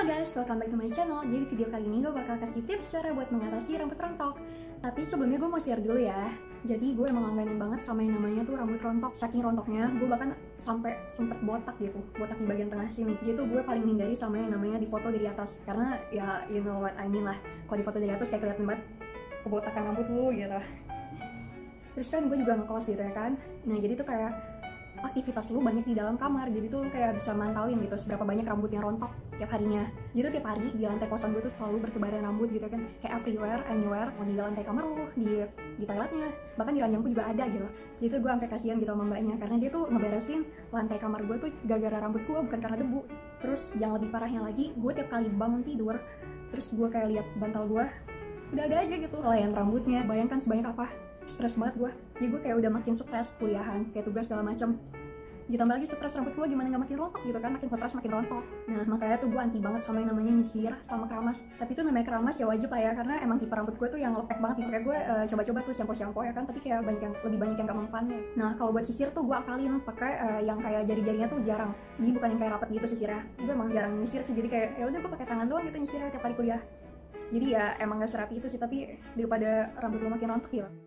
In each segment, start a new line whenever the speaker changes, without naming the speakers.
guys, welcome back to my channel. Jadi video kali ini gue bakal kasih tips cara buat mengatasi rambut rontok. Tapi sebelumnya gue mau share dulu ya. Jadi gue emang langganan banget sama yang namanya tuh rambut rontok. Saking rontoknya, gue bahkan sampai sempet botak gitu, botak di bagian tengah sini. Jadi tuh gue paling hindari sama yang namanya difoto dari atas, karena ya you know what I mean lah. Kalau difoto dari atas kayak kelihatan banget kebotakan rambut lu gitu. Terus kan gue juga ngekos gitu ya kan. Nah jadi tuh kayak aktivitas lu banyak di dalam kamar, jadi tuh lu kayak bisa mantauin gitu seberapa banyak rambut yang rontok tiap harinya. Jadi tuh tiap hari di lantai kosan gue tuh selalu bertebaran rambut gitu kan, kayak everywhere, anywhere, mau di lantai kamar lu, di toiletnya, bahkan di ranjang pun juga ada gitu. Jadi tuh gue sampai kasihan gitu sama mbaknya, karena dia tuh ngeberesin lantai kamar gue tuh gara-gara rambut gue, bukan karena debu. Terus yang lebih parahnya lagi, gue tiap kali bangun tidur, terus gue kayak lihat bantal gue udah ada aja gitu helaian rambutnya. Bayangkan sebanyak apa. Stres banget gue, jadi gue kayak udah makin stres kuliahan, kayak tugas segala macam. Ditambah lagi stres rambut gue gimana nggak makin rontok gitu kan, makin stres makin rontok. Nah makanya tuh gue anti banget sama yang namanya nyisir sama keramas. Tapi itu namanya keramas ya wajib lah ya, karena emang tipe rambut gue tuh yang lepek banget gitu. Kayak gue coba-coba tuh shampoo ya kan, tapi kayak lebih banyak yang gak mempannya. Nah kalau buat sisir tuh gue akalin pakai yang kayak jari-jarinya tuh jarang, jadi bukan yang kayak rapet gitu sisirnya. Gue emang jarang nyisir sih, jadi kayak ya udah gue pakai tangan doang gitu nyisirnya tiap hari kuliah. Jadi ya emang gak serapi itu sih, tapi daripada rambut lo makin rontok ya.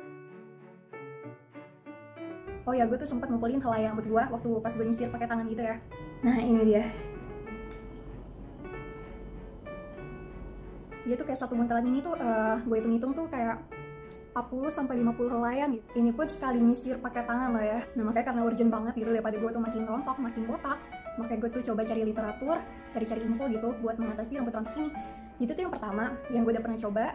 Oh ya, gue tuh sempat ngumpulin helai rambut gue waktu pas gue nyisir pakai tangan gitu ya. Nah ini dia. Dia tuh kayak satu buntelan ini tuh gue hitung-hitung tuh kayak 40-50 helaian gitu. Ini pun sekali nyisir pakai tangan lah ya. Nah makanya karena urgent banget gitu, daripada gue tuh makin rontok, makin botak, makanya gue tuh coba cari literatur, cari-cari info gitu buat mengatasi rambut rontok ini. Itu tuh yang pertama, yang gue udah pernah coba,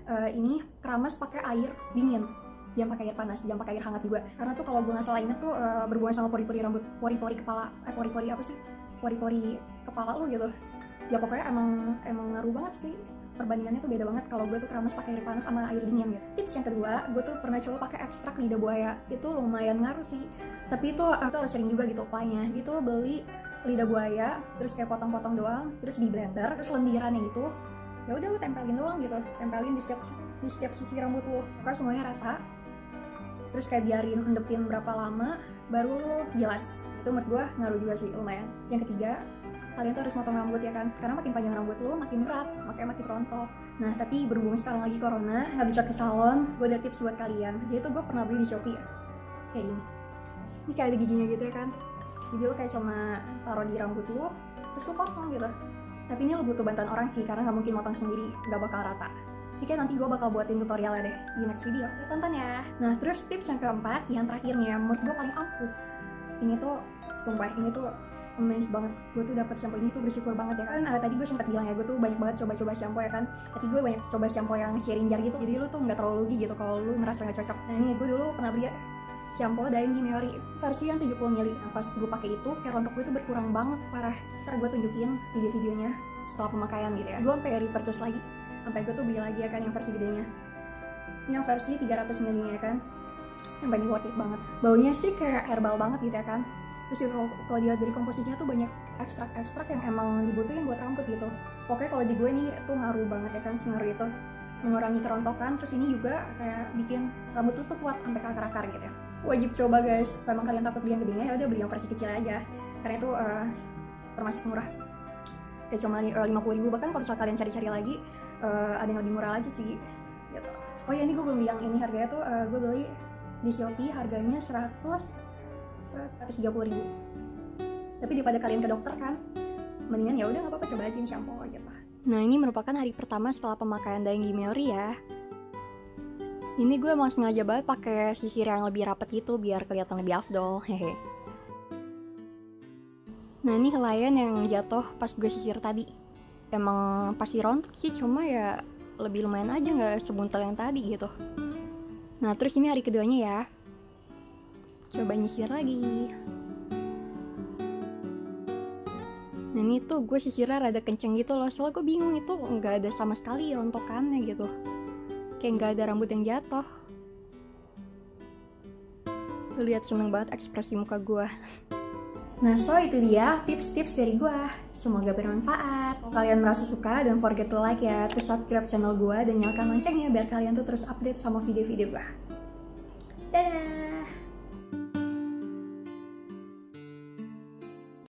ini keramas pakai air dingin. Jangan pakai air panas, jangan pakai air hangat juga. Karena tuh kalau gue nggak salah inget tuh berhubungan sama pori-pori rambut, pori-pori kepala, pori-pori apa sih? Pori-pori kepala lu gitu. Ya pokoknya emang ngaruh banget sih. Perbandingannya tuh beda banget kalau gue tuh keramas pakai air panas sama air dingin gitu. Tips yang kedua, gue tuh pernah coba pakai ekstrak lidah buaya. Itu lumayan ngaruh sih. Tapi itu harus sering juga gitu apply-nya. Gitu beli lidah buaya, terus kayak potong-potong doang, terus di blender, terus lendirannya itu ya udah lu tempelin doang gitu, tempelin di setiap sisi rambut lu, pokoknya semuanya rata. Terus kayak biarin endepin berapa lama baru lo bilas. Itu menurut gue ngaruh juga sih, lumayan. Yang ketiga, kalian tuh harus motong rambut ya kan, karena makin panjang rambut lo makin berat, makanya makin rontok. Nah tapi berhubung sekarang lagi corona, nggak bisa ke salon, gue ada tips buat kalian. Jadi tuh gue pernah beli di Shopee ya, kayak ini kayak ada giginya gitu ya kan. Jadi lo kayak cuma taruh di rambut lo, terus lo potong gitu. Tapi ini lo butuh bantuan orang sih, karena nggak mungkin motong sendiri, nggak bakal rata. Jadi nanti gue bakal buatin tutorialnya deh di next video, tonton ya. Nah terus tips yang keempat, yang terakhirnya menurut gue paling ampuh. Ini tuh sumpah, ini tuh amazing banget. Gue tuh dapet shampoo ini tuh bersyukur banget ya kan. Tadi gue sempat bilang ya, gue tuh banyak banget coba-coba shampoo ya kan. Tapi gue banyak coba shampoo yang sharing jar gitu, jadi lu tuh nggak terlalu rugi gitu kalau lu ngerasa nggak cocok. Nah ini gue dulu pernah beli shampoo Daeng Gimeori versi yang 70 ml. Nah pas gue pakai itu, kayak rontok gue tuh berkurang banget parah. Ntar gue tunjukin video-videonya setelah pemakaian gitu ya. Gue sampai repurchase lagi, sampai gue tuh beli lagi ya kan yang versi gedenya. Ini yang versi 300 ml ya kan, yang paling worth it banget. Baunya sih kayak herbal banget gitu ya kan. Terus kalau dilihat dari komposisinya tuh banyak ekstrak-ekstrak yang emang dibutuhin buat rambut gitu. Pokoknya kalau di gue nih tuh ngaruh banget ya kan, ngaruh itu mengurangi kerontokan. Terus ini juga kayak bikin rambut tuh kuat sampai ke akar-akar gitu ya. Wajib coba guys. Kalau emang kalian takut beli yang gedenya, ya udah beli yang versi kecil aja, karena itu termasuk murah. Kayak cuma 50.000, bahkan kalau misal kalian cari-cari lagi ada yang lebih murah lagi sih gitu. Oh ya ini gue belum beli yang ini, harganya tuh gue beli di Shopee harganya 130.000. Tapi daripada kalian ke dokter kan, mendingan ya udah nggak apa-apa coba aja shampoo gitu. Nah ini merupakan hari pertama setelah pemakaian Daeng Gimeori ya. Ini gue emang sengaja banget pakai sisir yang lebih rapet gitu biar kelihatan lebih afdol, hehe. Nah ini helaian yang jatuh pas gue sisir tadi. Emang pasti rontok sih, cuma ya lebih lumayan aja, nggak sebuntel yang tadi gitu. Nah terus ini hari keduanya ya, coba nyisir lagi. Nah ini tuh gue sisirnya rada kenceng gitu loh, soalnya gue bingung itu nggak ada sama sekali rontokannya gitu, kayak nggak ada rambut yang jatuh. Tuh lihat, seneng banget ekspresi muka gue. Nah so itu dia tips-tips dari gue, semoga bermanfaat. Kalau kalian merasa suka, don't forget to like ya, terus subscribe channel gue dan nyalakan loncengnya biar kalian tuh terus update sama video-video gue. Dadah!